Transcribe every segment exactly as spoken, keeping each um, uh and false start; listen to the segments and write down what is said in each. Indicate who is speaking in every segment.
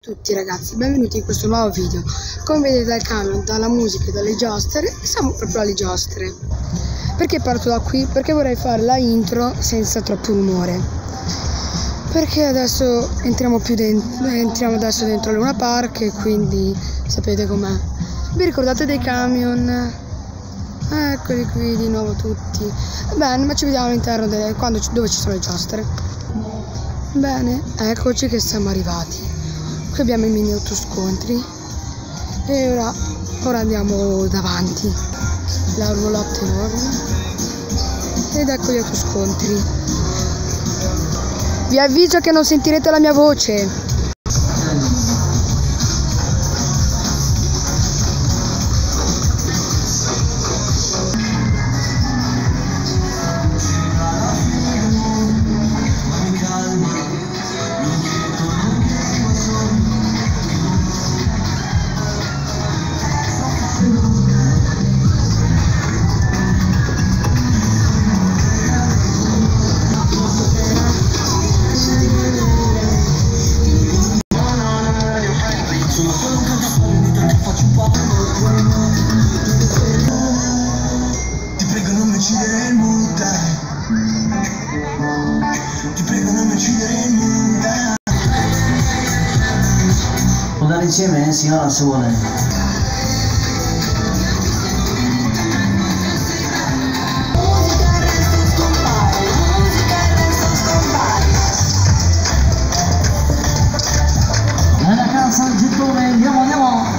Speaker 1: Tutti ragazzi, benvenuti in questo nuovo video. Come vedete dal camion, dalla musica e dalle giostre, siamo proprio alle giostre. Perché parto da qui? Perché vorrei fare la intro senza troppo rumore. Perché adesso entriamo più dentro, entriamo adesso dentro Luna Park e quindi sapete com'è. Vi ricordate dei camion? Eccoli qui di nuovo tutti. Bene, ma ci vediamo all'interno delle, quando, dove ci sono le giostre. Bene, eccoci che siamo arrivati. Qui abbiamo i mini autoscontri e ora, ora andiamo davanti, la roulotte enorme ed ecco gli autoscontri. Vi avviso che non sentirete la mia voce.
Speaker 2: Ti prego non mi uccidere il mood, dai. Ti prego non mi uccidere il mood, dai.
Speaker 3: Può andare insieme, signora, se vuole. Nella casa del gettone, andiamo, andiamo!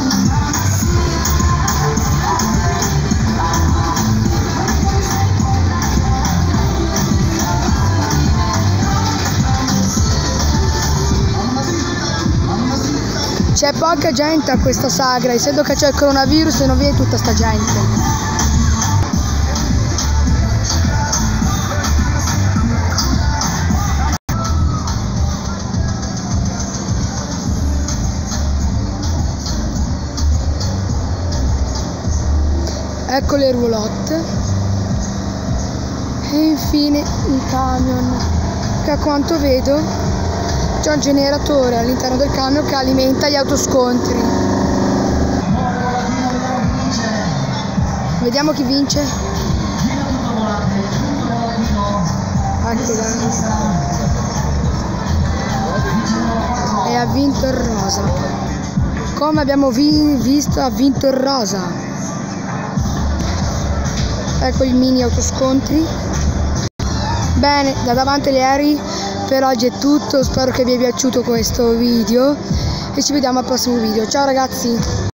Speaker 1: C'è poca gente a questa sagra, essendo che c'è il coronavirus e non viene tutta sta gente. Ecco le roulotte e infine il camion, che a quanto vedo c'è un generatore all'interno del camion che alimenta gli autoscontri. Vediamo chi vince. Anche e ha vinto il rosa. Come abbiamo vi visto, ha vinto il rosa. Ecco i mini autoscontri. Bene, da davanti agli aerei. Per oggi è tutto, spero che vi sia piaciuto questo video e ci vediamo al prossimo video. Ciao ragazzi!